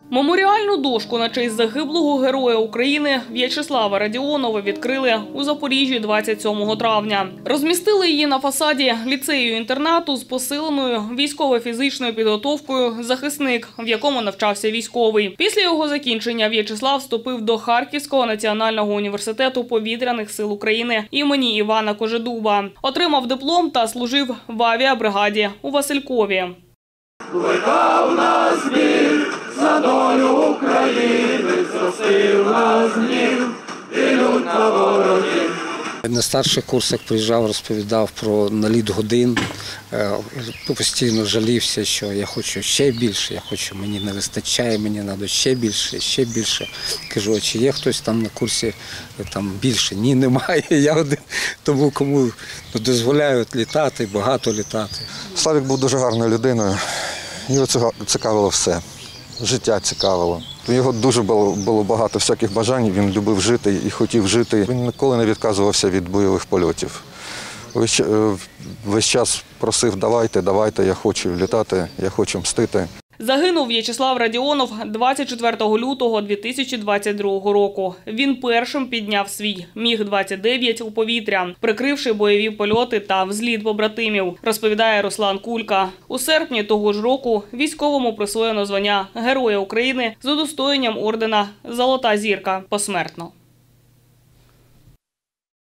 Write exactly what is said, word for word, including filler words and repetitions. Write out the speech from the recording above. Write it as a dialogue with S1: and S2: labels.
S1: Меморіальну дошку на честь загиблого Героя України В'ячеслава Радіонова відкрили у Запоріжжі двадцять сьомого травня. Розмістили її на фасаді ліцею-інтернату з посиленою військово-фізичною підготовкою «Захисник», в якому навчався військовий. Після його закінчення В'ячеслав вступив до Харківського національного університету повітряних сил України імені Івана Кожедуба. Отримав диплом та служив в авіабригаді у Василькові.
S2: Плекав нас біль за долю України, зростив нас гнів і лють на ворогів.
S3: На старших курсах приїжджав, розповідав про наліт годин, постійно жалівся, що я хочу ще більше, я хочу, мені не вистачає, мені треба ще більше, ще більше. Кажу, чи є хтось там на курсі там більше? Ні, немає, я один, тому кому дозволяють літати, багато літати.
S4: Славік був дуже гарною людиною, його цікавило все, життя цікавило. У нього дуже було, було багато всяких бажань, він любив жити і хотів жити. Він ніколи не відказувався від бойових польотів. Весь, весь час просив, давайте, давайте, я хочу літати, я хочу мстити.
S1: Загинув В'ячеслав Радіонов двадцять четвертого лютого дві тисячі двадцять другого року. Він першим підняв свій міг двадцять дев'ять у повітря, прикривши бойові польоти та взліт побратимів, розповідає Руслан Кулька. У серпні того ж року військовому присвоєно звання Героя України з удостоєнням ордена «Золота зірка» посмертно.